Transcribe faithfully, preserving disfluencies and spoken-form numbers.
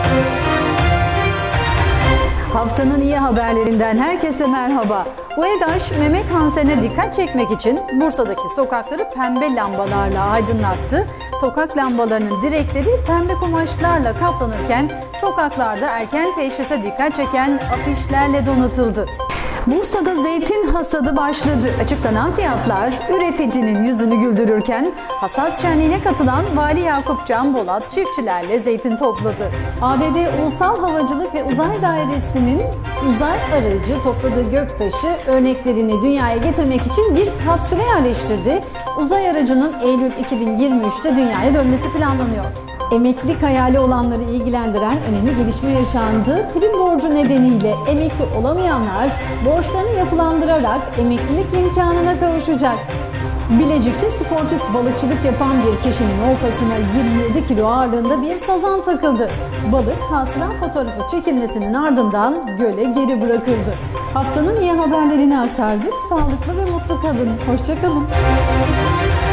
Haftanın iyi haberlerinden herkese merhaba. UEDAŞ meme kanserine dikkat çekmek için Bursa'daki sokakları pembe lambalarla aydınlattı. Sokak lambalarının direkleri pembe kumaşlarla kaplanırken sokaklarda erken teşhise dikkat çeken afişlerle donatıldı. Bursa'da zeytin hasadı başladı. Açıklanan fiyatlar üreticinin yüzünü güldürürken hasat şenliğine katılan Vali Yakup Can Bolat çiftçilerle zeytin topladı. A B D Ulusal Havacılık ve Uzay Dairesi'nin uzay aracı topladığı göktaşı örneklerini dünyaya getirmek için bir kapsüle yerleştirdi. Uzay aracının Eylül iki bin yirmi üçte dünyaya dönmesi planlanıyor. Emeklilik hayali olanları ilgilendiren önemli gelişme yaşandı. Prim borcu nedeniyle emekli olamayanlar borçlarını yapılandırarak emeklilik imkanına kavuşacak. Bilecik'te sportif balıkçılık yapan bir kişinin oltasına yirmi yedi kilo ağırlığında bir sazan takıldı. Balık hatıra fotoğrafı çekilmesinin ardından göle geri bırakıldı. Haftanın iyi haberlerini aktardık. Sağlıklı ve mutlu kalın. Hoşça kalın.